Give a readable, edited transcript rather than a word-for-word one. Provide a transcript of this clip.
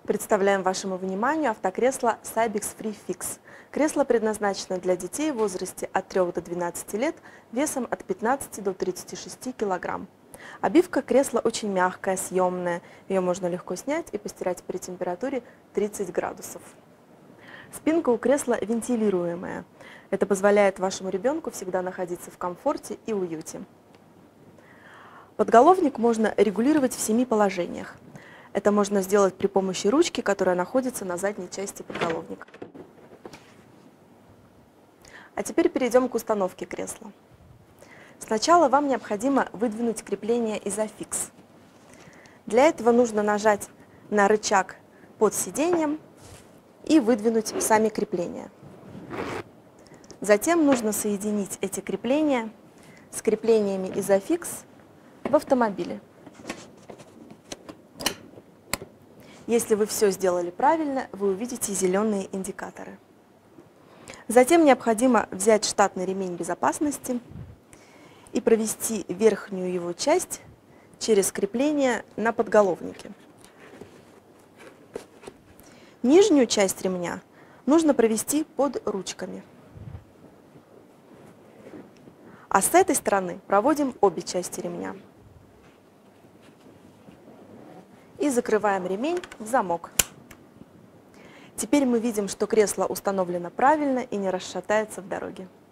Представляем вашему вниманию автокресло Cybex Free Fix. Кресло предназначено для детей в возрасте от 3 до 12 лет весом от 15 до 36 кг. Обивка кресла очень мягкая, съемная. Ее можно легко снять и постирать при температуре 30 градусов. Спинка у кресла вентилируемая. Это позволяет вашему ребенку всегда находиться в комфорте и уюте. Подголовник можно регулировать в 7 положениях. Это можно сделать при помощи ручки, которая находится на задней части подголовника. А теперь перейдем к установке кресла. Сначала вам необходимо выдвинуть крепление Isofix. Для этого нужно нажать на рычаг под сиденьем и выдвинуть сами крепления. Затем нужно соединить эти крепления с креплениями Isofix в автомобиле. Если вы все сделали правильно, вы увидите зеленые индикаторы. Затем необходимо взять штатный ремень безопасности и провести верхнюю его часть через крепление на подголовнике. Нижнюю часть ремня нужно провести под ручками. А с этой стороны проводим обе части ремня. И закрываем ремень в замок. Теперь мы видим, что кресло установлено правильно и не расшатается в дороге.